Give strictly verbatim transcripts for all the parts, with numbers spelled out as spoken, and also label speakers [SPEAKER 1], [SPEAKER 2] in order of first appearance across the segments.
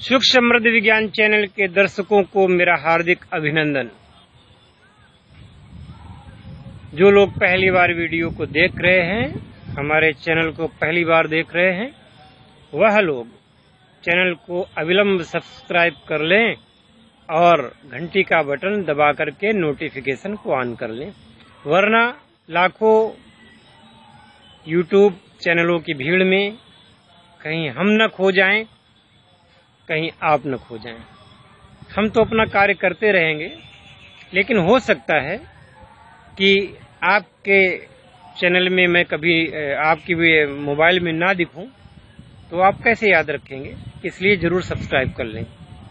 [SPEAKER 1] सुख समृद्धि विज्ञान चैनल के दर्शकों को मेरा हार्दिक अभिनंदन। जो लोग पहली बार वीडियो को देख रहे हैं, हमारे चैनल को पहली बार देख रहे हैं, वह लोग चैनल को अविलंब सब्सक्राइब कर लें और घंटी का बटन दबा करके नोटिफिकेशन को ऑन कर लें, वरना लाखों यूट्यूब चैनलों की भीड़ में कहीं हम न खो जाएं, कहीं आप न खो जाएं। हम तो अपना कार्य करते रहेंगे, लेकिन हो सकता है कि आपके चैनल में मैं कभी आपकी मोबाइल में ना दिखूं, तो आप कैसे याद रखेंगे? इसलिए जरूर सब्सक्राइब कर लें।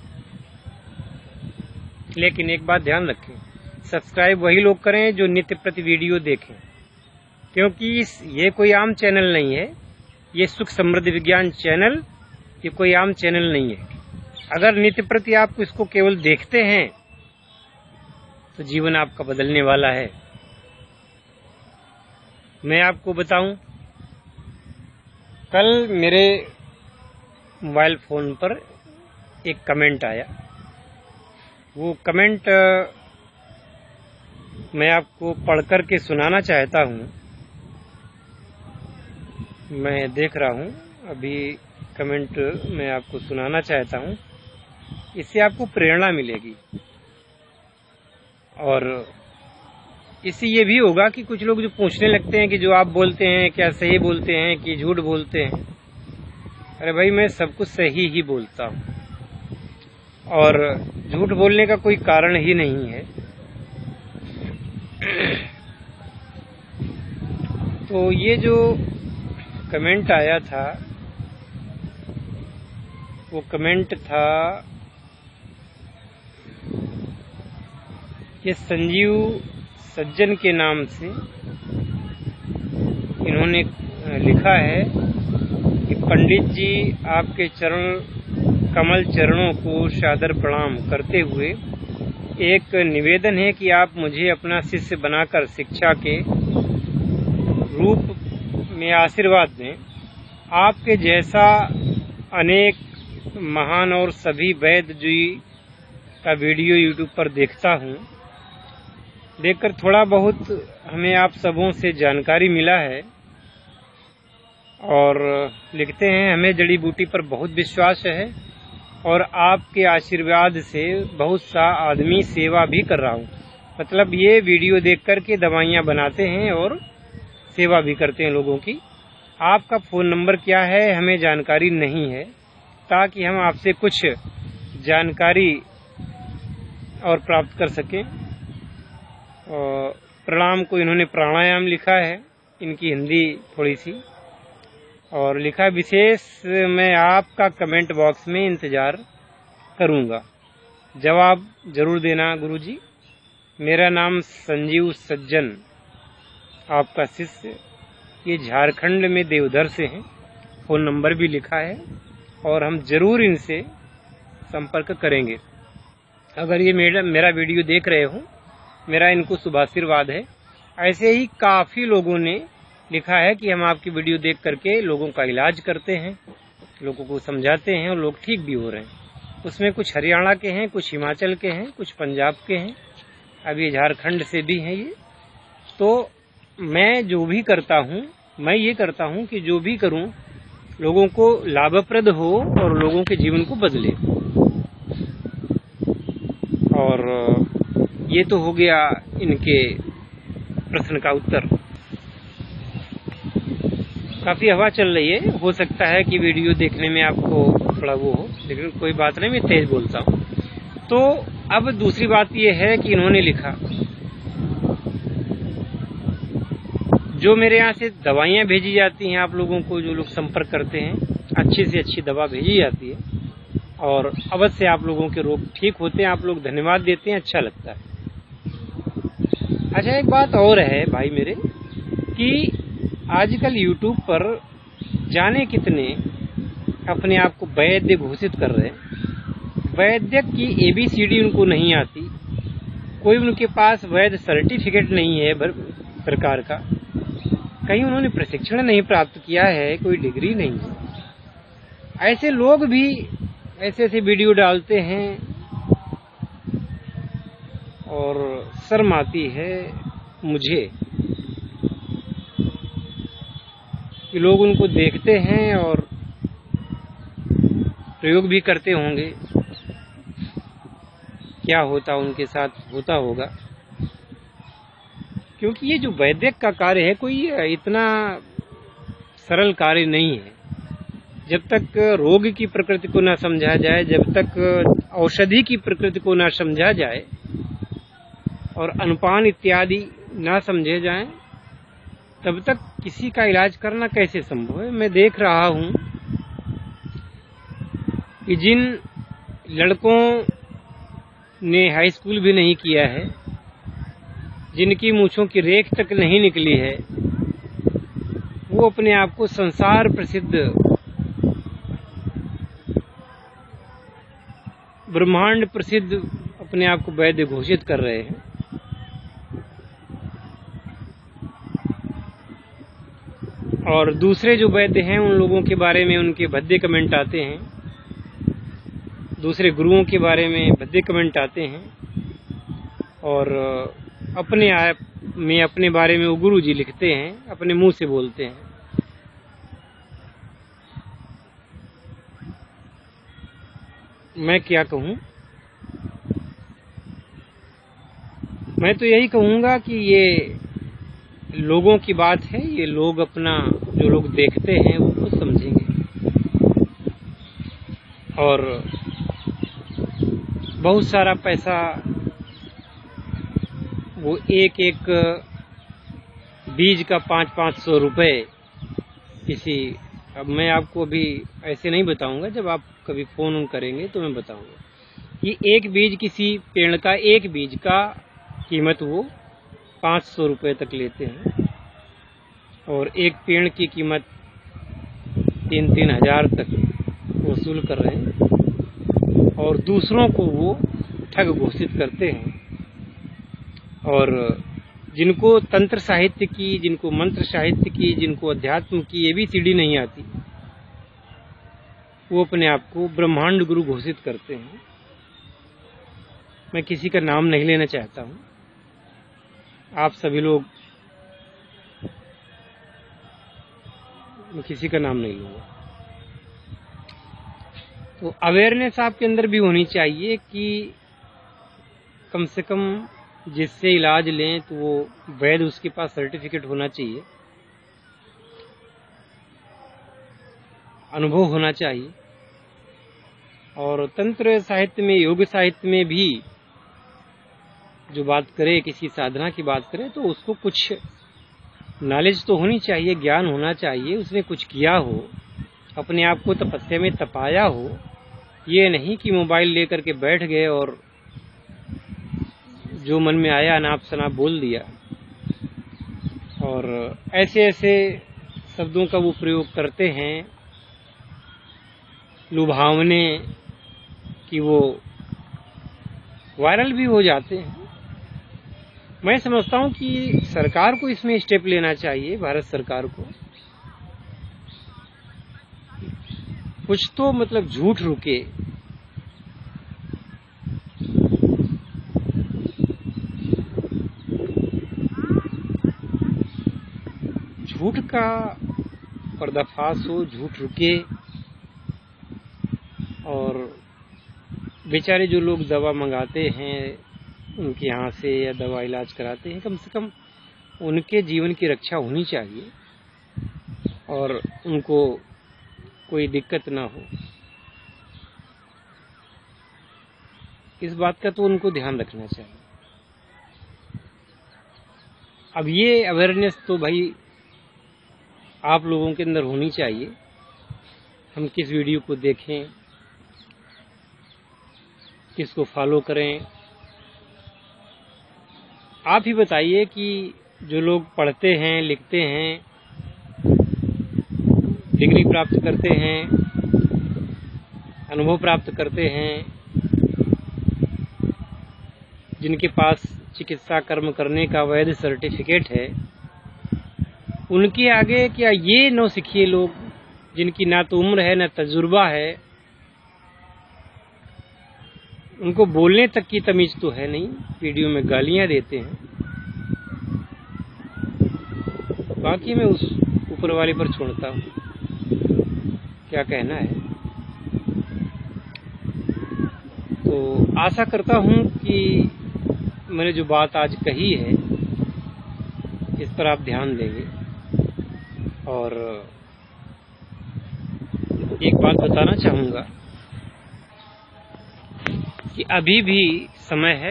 [SPEAKER 1] लेकिन एक बात ध्यान रखें, सब्सक्राइब वही लोग करें जो नित्य प्रति वीडियो देखें, क्योंकि इस ये कोई आम चैनल नहीं है। ये सुख समृद्धि विज्ञान चैनल ये कोई आम चैनल नहीं है। अगर नित्य प्रति आप इसको केवल देखते हैं तो जीवन आपका बदलने वाला है। मैं आपको बताऊं, कल मेरे मोबाइल फोन पर एक कमेंट आया। वो कमेंट मैं आपको पढ़कर के सुनाना चाहता हूं। मैं देख रहा हूं, अभी कमेंट मैं आपको सुनाना चाहता हूं। इससे आपको प्रेरणा मिलेगी और इससे ये भी होगा कि कुछ लोग जो पूछने लगते हैं कि जो आप बोलते हैं क्या सही बोलते हैं कि झूठ बोलते हैं। अरे भाई, मैं सब कुछ सही ही बोलता हूं और झूठ बोलने का कोई कारण ही नहीं है। तो ये जो कमेंट आया था, वो कमेंट था, ये संजीव सज्जन के नाम से इन्होंने लिखा है कि पंडित जी, आपके चरण कमल चरणों को सादर प्रणाम करते हुए एक निवेदन है कि आप मुझे अपना शिष्य बनाकर शिक्षा के रूप में आशीर्वाद दें। आपके जैसा अनेक महान और सभी वैद्य जी का वीडियो यूट्यूब पर देखता हूँ। देखकर थोड़ा बहुत हमें आप सबों से जानकारी मिला है। और लिखते हैं, हमें जड़ी बूटी पर बहुत विश्वास है और आपके आशीर्वाद से बहुत सा आदमी सेवा भी कर रहा हूँ। मतलब ये वीडियो देख कर के दवाइयाँ बनाते हैं और सेवा भी करते हैं लोगों की। आपका फ़ोन नंबर क्या है हमें जानकारी नहीं है, ताकि हम आपसे कुछ जानकारी और प्राप्त कर सकें। और प्रणाम को इन्होंने प्राणायाम लिखा है, इनकी हिंदी थोड़ी सी, और लिखा विशेष मैं आपका कमेंट बॉक्स में इंतज़ार करूंगा, जवाब जरूर देना गुरुजी। मेरा नाम संजीव सज्जन, आपका शिष्य, ये झारखंड में देवधर से हैं। फ़ोन नंबर भी लिखा है और हम जरूर इनसे संपर्क करेंगे। अगर ये मेरा मेरा वीडियो देख रहे हो, मेरा इनको शुभाशीर्वाद है। ऐसे ही काफ़ी लोगों ने लिखा है कि हम आपकी वीडियो देख करके लोगों का इलाज करते हैं, लोगों को समझाते हैं और लोग ठीक भी हो रहे हैं। उसमें कुछ हरियाणा के हैं, कुछ हिमाचल के हैं, कुछ पंजाब के हैं, अब ये झारखंड से भी हैं ये। तो मैं जो भी करता हूँ, मैं ये करता हूँ कि जो भी करूँ लोगों को लाभप्रद हो और लोगों के जीवन को बदले। और ये तो हो गया इनके प्रश्न का उत्तर। काफी हवा चल रही है, हो सकता है कि वीडियो देखने में आपको थोड़ा वो हो, लेकिन कोई बात नहीं, मैं तेज बोलता हूँ। तो अब दूसरी बात ये है कि इन्होंने लिखा, जो मेरे यहाँ से दवाइयाँ भेजी जाती हैं, आप लोगों को जो लोग संपर्क करते हैं, अच्छी से अच्छी दवा भेजी जाती है और अवश्य आप लोगों के रोग ठीक होते हैं। आप लोग धन्यवाद देते हैं, अच्छा लगता है। अच्छा, एक बात और है भाई मेरे, कि आजकल यूट्यूब पर जाने कितने अपने आप को वैद्य घोषित कर रहे हैं। वैद्य की एबीसीडी उनको नहीं आती, कोई उनके पास वैद्य सर्टिफिकेट नहीं है सरकार का, कहीं उन्होंने प्रशिक्षण नहीं प्राप्त किया है, कोई डिग्री नहीं है। ऐसे लोग भी ऐसे ऐसे वीडियो डालते हैं और शर्म आती है मुझे कि लोग उनको देखते हैं और प्रयोग भी करते होंगे। क्या होता उनके साथ होता होगा, क्योंकि ये जो वैद्यक का कार्य है कोई इतना सरल कार्य नहीं है। जब तक रोग की प्रकृति को ना समझा जाए, जब तक औषधि की प्रकृति को ना समझा जाए और अनुपान इत्यादि ना समझे जाएं, तब तक किसी का इलाज करना कैसे संभव है। मैं देख रहा हूं कि जिन लड़कों ने हाई स्कूल भी नहीं किया है, जिनकी मूंछों की रेख तक नहीं निकली है, वो अपने आप को संसार प्रसिद्ध, ब्रह्मांड प्रसिद्ध अपने आप को वैद्य घोषित कर रहे हैं। और दूसरे जो वैद्य हैं उन लोगों के बारे में उनके भद्दे कमेंट आते हैं, दूसरे गुरुओं के बारे में भद्दे कमेंट आते हैं और अपने आप में अपने बारे में वो गुरु जी लिखते हैं, अपने मुंह से बोलते हैं। मैं क्या कहूँ, मैं तो यही कहूँगा कि ये लोगों की बात है, ये लोग अपना, जो लोग देखते हैं वो खुद समझेंगे। और बहुत सारा पैसा वो एक एक बीज का पाँच पाँच सौ रुपये किसी, अब मैं आपको अभी ऐसे नहीं बताऊंगा, जब आप कभी फोन ऑन करेंगे तो मैं बताऊंगा। ये एक बीज, किसी पेड़ का एक बीज का कीमत वो पाँच सौ रुपये तक लेते हैं और एक पेड़ की कीमत तीन तीन हजार तक वसूल कर रहे हैं और दूसरों को वो ठग घोषित करते हैं। और जिनको तंत्र साहित्य की, जिनको मंत्र साहित्य की, जिनको अध्यात्म की एबीसीडी नहीं आती, वो अपने आप को ब्रह्मांड गुरु घोषित करते हैं। मैं किसी का नाम नहीं लेना चाहता हूँ, आप सभी लोग, मैं किसी का नाम नहीं लूंगा। तो अवेयरनेस आपके अंदर भी होनी चाहिए कि कम से कम जिससे इलाज लें तो वो वैद्य, उसके पास सर्टिफिकेट होना चाहिए, अनुभव होना चाहिए। और तंत्र साहित्य में, योग साहित्य में भी जो बात करे, किसी साधना की बात करे, तो उसको कुछ नॉलेज तो होनी चाहिए, ज्ञान होना चाहिए, उसने कुछ किया हो, अपने आप को तपस्या में तपाया हो। ये नहीं कि मोबाइल लेकर के बैठ गए और जो मन में आया अनाप शनाप बोल दिया। और ऐसे ऐसे शब्दों का वो प्रयोग करते हैं लुभावने कि वो वायरल भी हो जाते हैं। मैं समझता हूँ कि सरकार को इसमें स्टेप लेना चाहिए, भारत सरकार को। कुछ तो मतलब झूठ रुके। झूठ का पर्दाफाश हो, झूठ रुके और बेचारे जो लोग दवा मंगाते हैं उनके यहाँ से या दवा इलाज कराते हैं, कम से कम उनके जीवन की रक्षा होनी चाहिए और उनको कोई दिक्कत ना हो, इस बात का तो उनको ध्यान रखना चाहिए। अब ये अवेयरनेस तो भाई आप लोगों के अंदर होनी चाहिए। हम किस वीडियो को देखें, किसको फॉलो करें, आप ही बताइए। कि जो लोग पढ़ते हैं, लिखते हैं, डिग्री प्राप्त करते हैं, अनुभव प्राप्त करते हैं, जिनके पास चिकित्सा कर्म करने का वैध सर्टिफिकेट है, उनके आगे क्या ये नौसिखिए लोग, जिनकी ना तो उम्र है ना तजुर्बा है, उनको बोलने तक की तमीज तो है नहीं, वीडियो में गालियां देते हैं। बाकी मैं उस ऊपर वाले पर छोड़ता हूँ, क्या कहना है। तो आशा करता हूँ कि मैंने जो बात आज कही है इस पर आप ध्यान देंगे। और एक बात बताना चाहूँगा कि अभी भी समय है,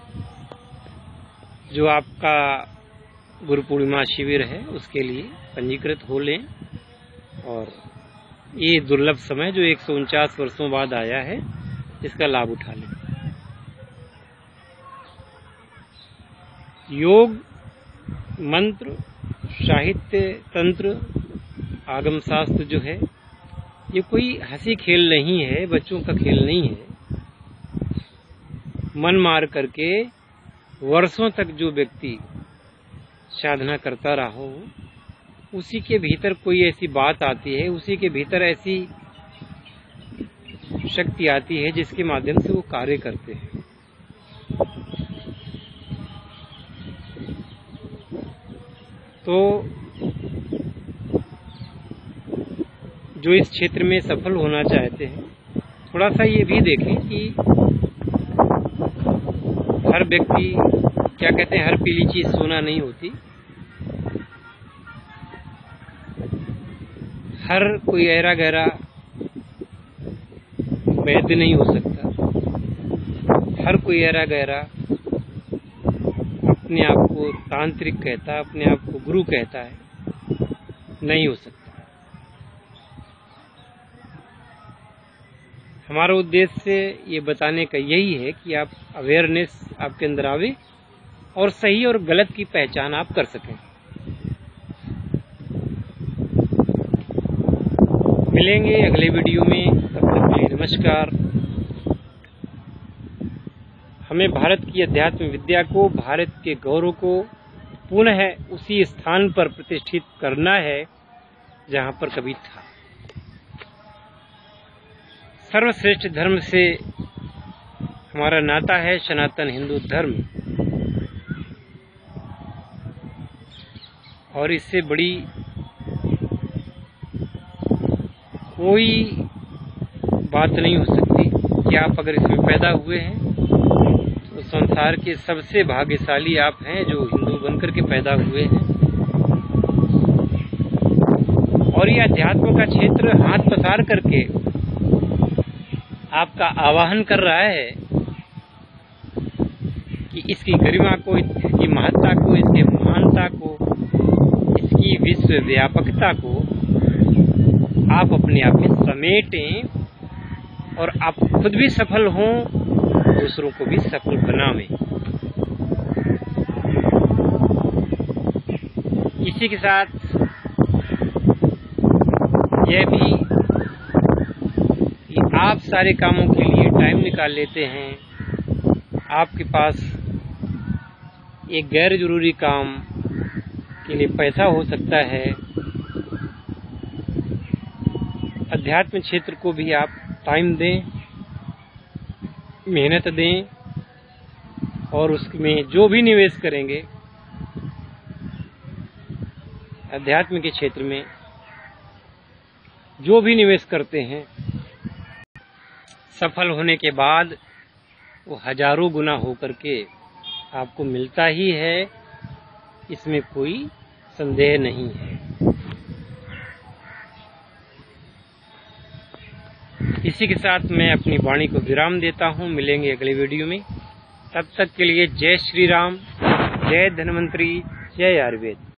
[SPEAKER 1] जो आपका गुरु पूर्णिमा शिविर है उसके लिए पंजीकृत हो लें। और ये दुर्लभ समय जो एक सौ उनचास वर्षों बाद आया है, इसका लाभ उठा लें। योग, मंत्र, साहित्य, तंत्र, आगम शास्त्र जो है, ये कोई हंसी खेल नहीं है, बच्चों का खेल नहीं है। मन मार करके वर्षों तक जो व्यक्ति साधना करता रहा हो, उसी के भीतर कोई ऐसी बात आती है, उसी के भीतर ऐसी शक्ति आती है जिसके माध्यम से वो कार्य करते हैं। तो जो इस क्षेत्र में सफल होना चाहते हैं, थोड़ा सा ये भी देखें कि हर व्यक्ति, क्या कहते हैं, हर पीली चीज सोना नहीं होती। हर कोई ऐरा गहरा वैद्य नहीं हो सकता। हर कोई ऐरा गहरा अपने आप को तांत्रिक कहता, अपने आप को गुरु कहता है, नहीं हो सकता। हमारा उद्देश्य ये बताने का यही है कि आप अवेयरनेस आपके अंदर आवे और सही और गलत की पहचान आप कर सकें। मिलेंगे अगले वीडियो में, तब तक के लिए नमस्कार। हमें भारत की अध्यात्म विद्या को, भारत के गौरव को पुनः उसी स्थान पर प्रतिष्ठित करना है जहां पर कभी था। सर्वश्रेष्ठ धर्म से हमारा नाता है सनातन हिंदू धर्म, और इससे बड़ी कोई बात नहीं हो सकती कि आप अगर इसमें पैदा हुए हैं तो संसार के सबसे भाग्यशाली आप हैं जो हिंदू बनकर के पैदा हुए हैं। और ये अध्यात्म का क्षेत्र हाथ पसार करके आपका आवाहन कर रहा है कि इसकी गरिमा को, इसकी महत्ता को, इसकी महानता को, इसकी विश्व व्यापकता को आप अपने आप में समेटें और आप खुद भी सफल हों, दूसरों को भी सफल बनावें। इसी के साथ यह भी कि आप सारे कामों के लिए टाइम निकाल लेते हैं, आपके पास एक गैर जरूरी काम के लिए पैसा हो सकता है, अध्यात्म क्षेत्र को भी आप टाइम दें, मेहनत दें, और उसमें जो भी निवेश करेंगे अध्यात्म के क्षेत्र में, जो भी निवेश करते हैं, सफल होने के बाद वो हजारों गुना होकर के आपको मिलता ही है, इसमें कोई संदेह नहीं है। इसी के साथ मैं अपनी वाणी को विराम देता हूँ। मिलेंगे अगले वीडियो में, तब तक के लिए जय श्री राम, जय धन्वंतरी, जय आयुर्वेद।